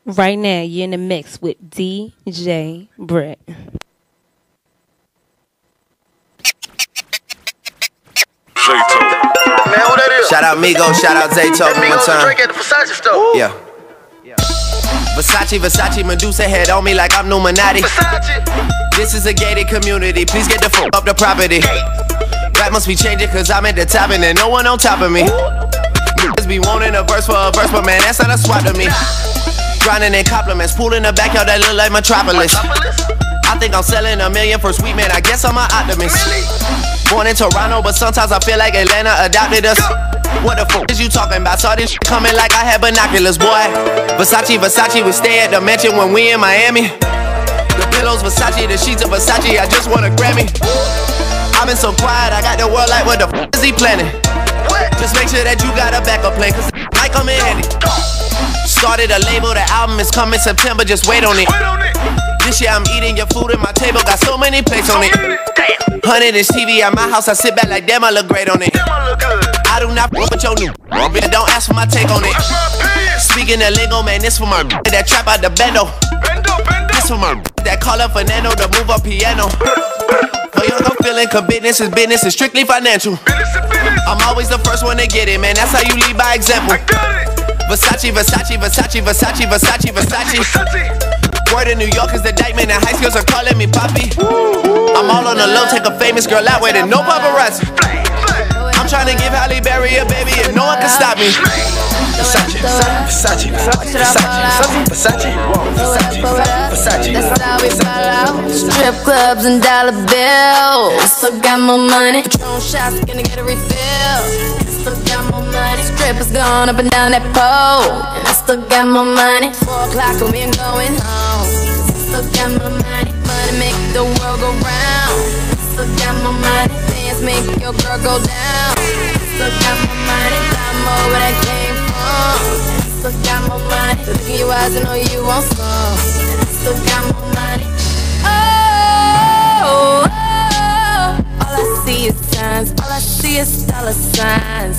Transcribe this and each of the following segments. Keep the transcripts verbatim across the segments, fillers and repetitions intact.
Right now, you're in the mix with D J Britt. Shout out Migo, shout out Zayto, one time. Drink at the Versace store. Yeah. Versace, Versace, Medusa head on me like I'm Numinati. Versace. This is a gated community, please get the fuck up the property. Rap must be changing cause I'm at the top and there's no one on top of me. Niggas be wanting a verse for a verse, but man, that's not a swap to me. Grinding in compliments, pool in the backyard that look like Metropolis. I think I'm selling a million for sweet man, I guess I'm an optimist. Born in Toronto, but sometimes I feel like Atlanta adopted us. What the fuck is you talking about? Saw this shit coming like I had binoculars, boy. Versace, Versace, we stay at the mansion when we in Miami. The pillows Versace, the sheets of Versace, I just want a Grammy. I've been so quiet, I got the world like, what the fuck is he planning? Just make sure that you got a backup plan, cause it might come in handy. Started a label, the album is coming September, just wait on it. This year I'm eating your food at my table, got so many plates on it. Hundred inch T V at my house, I sit back like damn, I look great on it. I do not fuck with your new, don't ask for my take on it. Speaking of lingo, man, this for my that trap out the bendo. This for my that call up Fernando to move up piano. For young, I'm feeling cause business is business, is strictly financial. I'm always the first one to get it, man, that's how you lead by example. Versace, Versace, Versace, Versace, Versace, Versace. Word in New York is the indictment and high schools are calling me Poppy. I'm all on the low, take a famous girl out with it, no paparazzi. I'm trying to give Halle Berry a baby and no one can stop me. Versace, Versace, Versace, Versace, Versace, Versace. That's how we ball out. Strip clubs and dollar bills. I still got more money. Patron shots, gonna get a refill. Still got more money. Strippers going up and down that pole, and I still got more money. Four o'clock and we ain't going home. Still got more money. Money make the world go round. Still got more money. Dance make your girl go down. Still got more money. I'm more where that came from. Still got more money. Look in your eyes and know you want some. Still got more money. Oh, oh, oh. All I see is signs. All I see is dollar signs.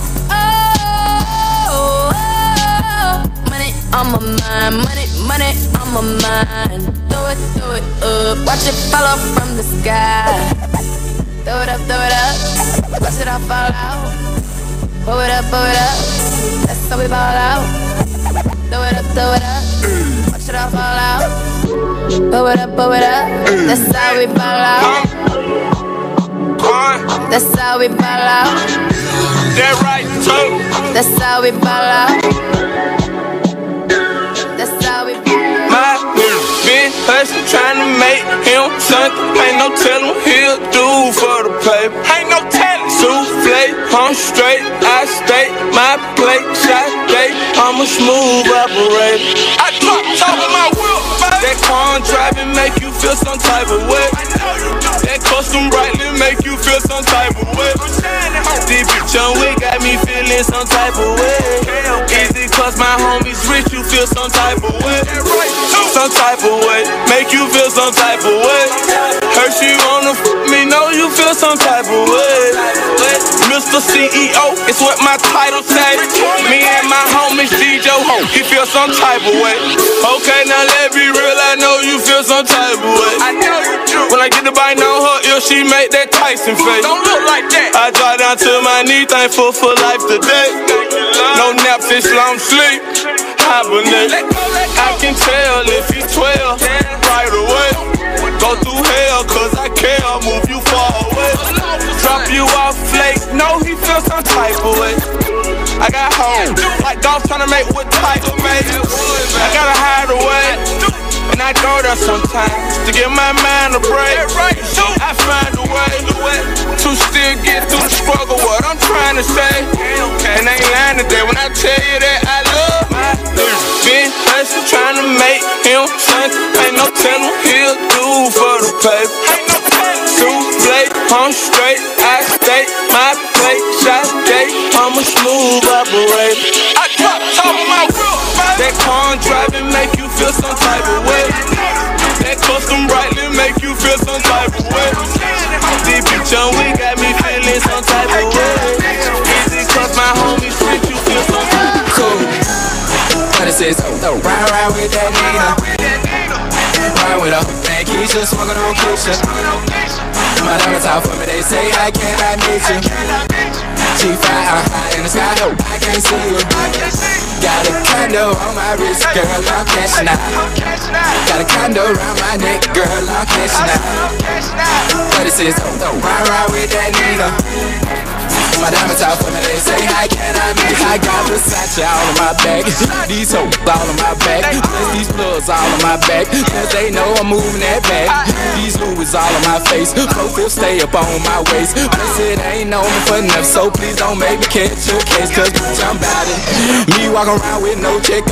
Oh, oh, oh. Money on my mind. Money, money on my mind. Throw it, throw it up. Watch it fall off from the sky. Throw it up, throw it up. Watch it all fall out. Blow it up, blow it up. That's how we ball out. Throw it up, throw it up. Watch it all fall out. Blow it up, blow it up. That's how we ball out. That's how we ball out. That right, too. That's how we ball out. That's how we ball out. My been hustling, trying to make him something. Ain't no telling what he'll do for the paper. Ain't no telling. Souffle, I'm straight, I stay, my plate, shot day. I'm a smooth operator. I drop top of my wheel, baby. That car driving make you feel some type of way. That custom brightly make you feel some type of way. This bitch on we got me feeling some type of way. Easy cause my homies rich, you feel some type of way. Some type of way, make you feel some type of way. Her she wanna f me, know you feel some type of way. Mister C E O, it's what my title say. Me and my homies D J Ho, he feel some type of way. Okay, now let be real, I know you feel some type of way. I know you do. When I get the bite on her ear, she make that Tyson face. Don't look like that. I drop down to my knee, thankful for life today. No naps, it's long sleep. Hibernate. I can tell if he's twelve right away. Go through hell cause I care, move you far away. Drop you off flake, no he feels some type of way. I got home, like dogs tryna make what type of made. I gotta hide away, and I go there sometimes to give my mind a break. I find a way to still get through the struggle, what I'm trying to say. And I ain't lying today when I tell you that I love my been hustling, trying to make him something. Ain't no telling what he'll do for the paper. Souffle, I'm straight, I stay, my plate, shot day. I'm a smooth operator. I drop top of my wheel. That car driving make you feel some type of way. That custom brightly make you feel some type of way. This bitch on we got me feeling some type of way. Easy cause my homies rich, you feel some type of way. Cool. I just said says, oh, ride, ride with that Nina. Ride with her, man, Keisha, smoking on Keisha. My diamonds out for me, they say, I cannot meet you. G five, I'm high in the sky, no, I can't see you. Got a condo on my wrist, girl, I'm cashing out. Got a condo around my neck, girl, I'm cashing out. But it says, oh, ride, ride with that Nina. My diamonds out for me, they say, how can I be? I got the Versace all on my back, these hoes all on my back, plus these plugs all on my back, cause they know I'm moving that back. These Louis all on my face, both stay up on my waist. Plus it ain't known me for enough, so please don't make me catch your case, cause bitch, I'm bout it. Me walking around with no check.